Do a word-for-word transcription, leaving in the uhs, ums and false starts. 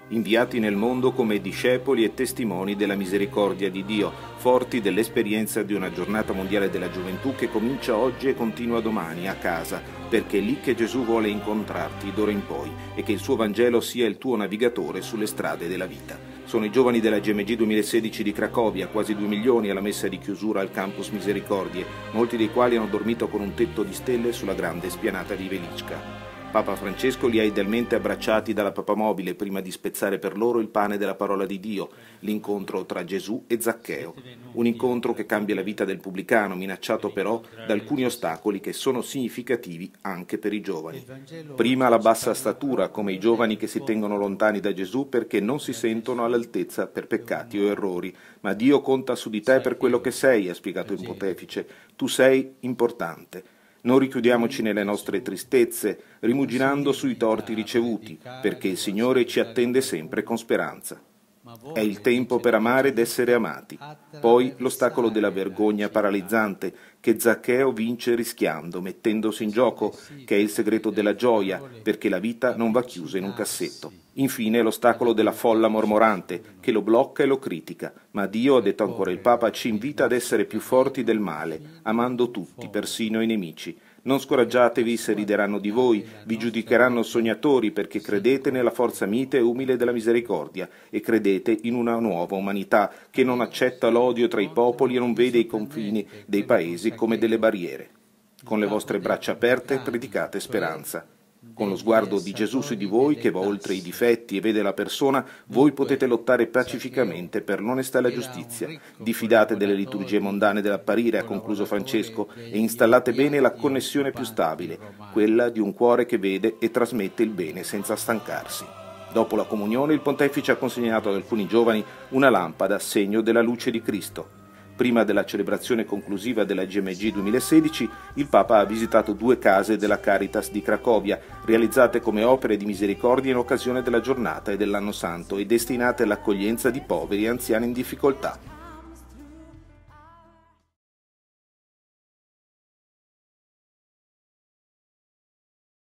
inviati nel mondo come discepoli e testimoni della misericordia di Dio, forti dell'esperienza di una giornata mondiale della gioventù che comincia oggi e continua domani a casa, perché è lì che Gesù vuole incontrarti d'ora in poi e che il suo Vangelo sia il tuo navigatore sulle strade della vita. Sono i giovani della G M G duemilasedici di Cracovia, quasi due milioni alla messa di chiusura al campus Misericordie, molti dei quali hanno dormito con un tetto di stelle sulla grande spianata di Velicca. Papa Francesco li ha idealmente abbracciati dalla papamobile prima di spezzare per loro il pane della parola di Dio, l'incontro tra Gesù e Zaccheo. Un incontro che cambia la vita del pubblicano, minacciato però da alcuni ostacoli che sono significativi anche per i giovani. Prima la bassa statura, come i giovani che si tengono lontani da Gesù perché non si sentono all'altezza per peccati o errori. Ma Dio conta su di te per quello che sei, ha spiegato il pontefice. Tu sei importante. Non richiudiamoci nelle nostre tristezze, rimuginando sui torti ricevuti, perché il Signore ci attende sempre con speranza. È il tempo per amare ed essere amati. Poi l'ostacolo della vergogna paralizzante, che Zaccheo vince rischiando, mettendosi in gioco, che è il segreto della gioia, perché la vita non va chiusa in un cassetto. Infine l'ostacolo della folla mormorante, che lo blocca e lo critica. Ma Dio, ha detto ancora il Papa, ci invita ad essere più forti del male, amando tutti, persino i nemici. Non scoraggiatevi se rideranno di voi, vi giudicheranno sognatori perché credete nella forza mite e umile della misericordia e credete in una nuova umanità che non accetta l'odio tra i popoli e non vede i confini dei paesi come delle barriere. Con le vostre braccia aperte predicate speranza. Con lo sguardo di Gesù su di voi, che va oltre i difetti e vede la persona, voi potete lottare pacificamente per l'onestà e la giustizia. Diffidate delle liturgie mondane dell'apparire, ha concluso Francesco, e installate bene la connessione più stabile, quella di un cuore che vede e trasmette il bene senza stancarsi. Dopo la comunione, il pontefice ha consegnato ad alcuni giovani una lampada, segno della luce di Cristo. Prima della celebrazione conclusiva della G M G duemilasedici, il Papa ha visitato due case della Caritas di Cracovia, realizzate come opere di misericordia in occasione della giornata e dell'anno santo e destinate all'accoglienza di poveri e anziani in difficoltà.